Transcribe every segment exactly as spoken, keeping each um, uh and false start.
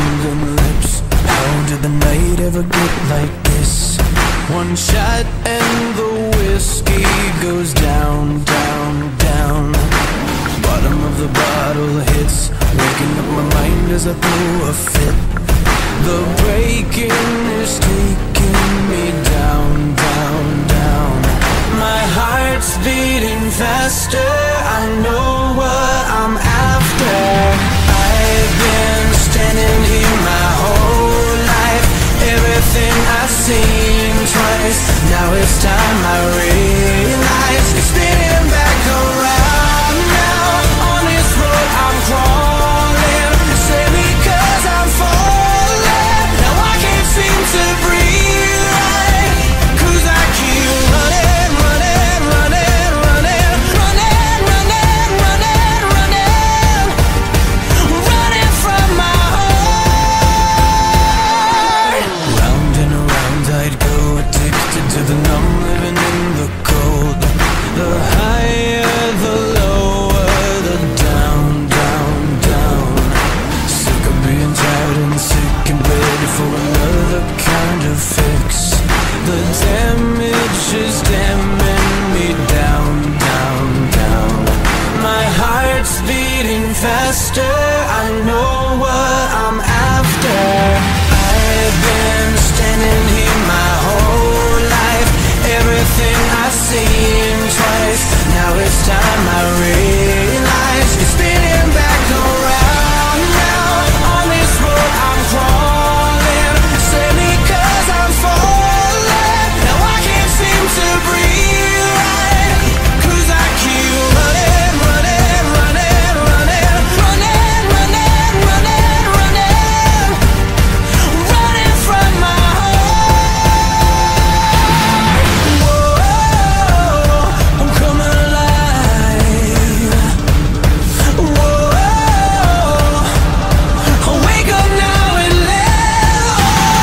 trembling lips. How did the night ever get like this? One shot and the whiskey goes down, down, down. Bottom of the bottle hits, waking up my mind as I throw a fit. The breaking is taking me down, down, down. My heart's beating faster, I know what I'm after. I've been standing here my whole life. Everything I've seen twice, now it's time I realize it's spinning back around now. On this road I'm crawling, save me cause I'm falling. Now I can't seem to breathe right, cause I keep running, running, running, running, running, running, running, running, running from my heart. Round and around I'd go, addicted to the numb, living in the cold. The higher, the lower, the down, down, down. Sick of being tired and sick and ready for another kind of fix. The damage is damming me down, down, down. My heart's beating faster, I know what I'm after. I've been standing here my whole life. Everything I've seen twice, now it's time I realize it's spinning back around now. On this road I'm crawling, save me cause I'm falling. Now I can't seem to breathe right, cause I keep running, running, running, running, running, running, running, running, running from my heart. Whoa, I'm coming alive. Whoa, I'll wake up now and live.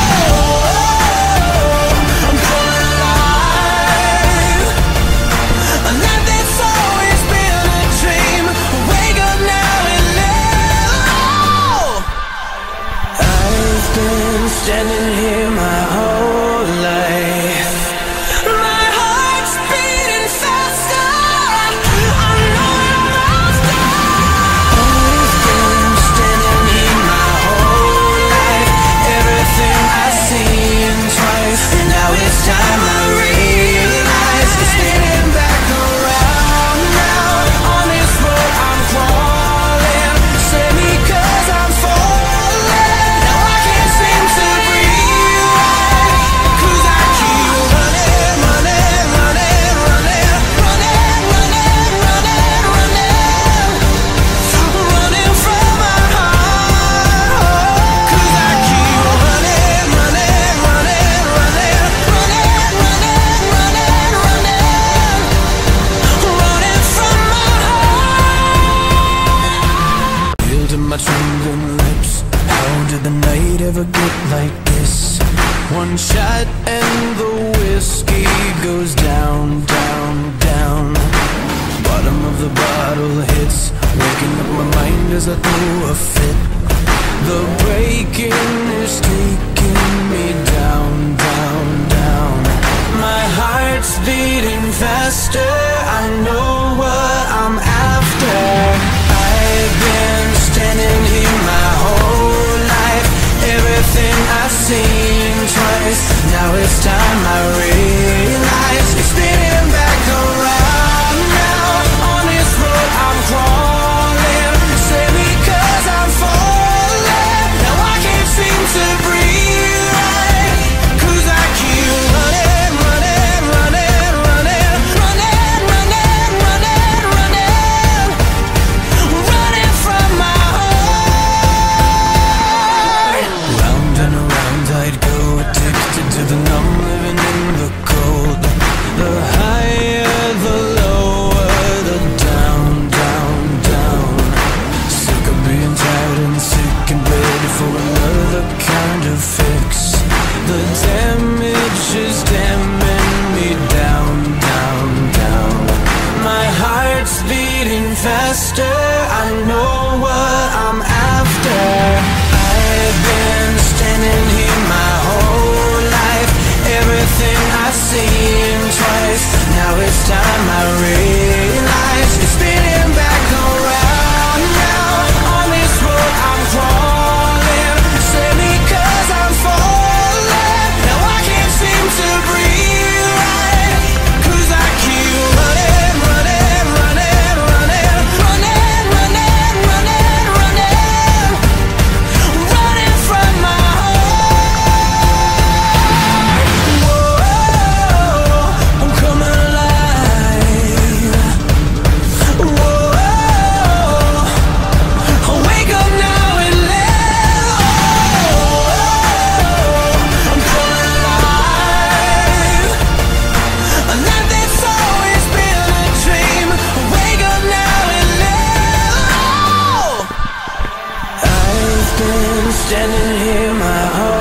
Oh, I'm coming alive. A life that's always been a dream. Wake up now and live. I've been standing here my whole life. My heart's beating faster, I know I'm after. I've been standing here my whole life. Everything I've seen twice, now it's time I realize it's spinning back around now. On this road I'm crawling, save me cause I'm falling. Now I can't seem to breathe right, cause I keep running, running, running, running, running, running, running, running, running from my heart. Cause I keep running, running, running, running, running, running, running, running, running from my heart. Feel to my trembling lips. How did the night ever get like this? One shot and the whiskey goes down, down, down. Bottom of the bottle hits, waking up my mind as I throw a fit. The breaking is taking me down, down, down. My heart's beating faster, I know what I'm after. I've been standing here my whole life. Everything I've seen twice, now it's time I realize it's spinning back around now. On this road I'm crawling, save me cause I'm falling. Now I can't seem to breathe right, cause I keep running, running, running, running, running, running, running, running, running from my heart. Round and around I'd go, addicted to the numb, living in the cold. The higher, the lower, the down, down, down. Sick of being tired and sick and ready for another kind of fix. The damage is damming me down, down, down. My heart's beating faster, I know what I'm after. I've been standing here, my heart